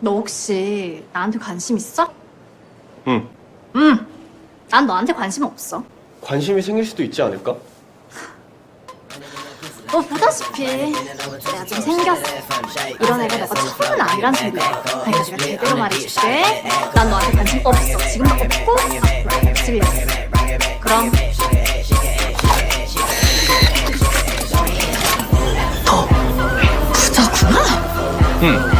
너 혹시 나한테 관심 있어? 응. 응. 난 너한테 관심 없어. 관심이 생길 수도 있지 않을까? 너 보다시피 내가 좀 생겼어. 이런 애가 너가 처음은 아니란 소리야. 그러니까 내가 제대로 말해줄게. 난 너한테 관심 없어. 지금도 없고 앞으로 없을 일. 그럼 너 부자구나? 응.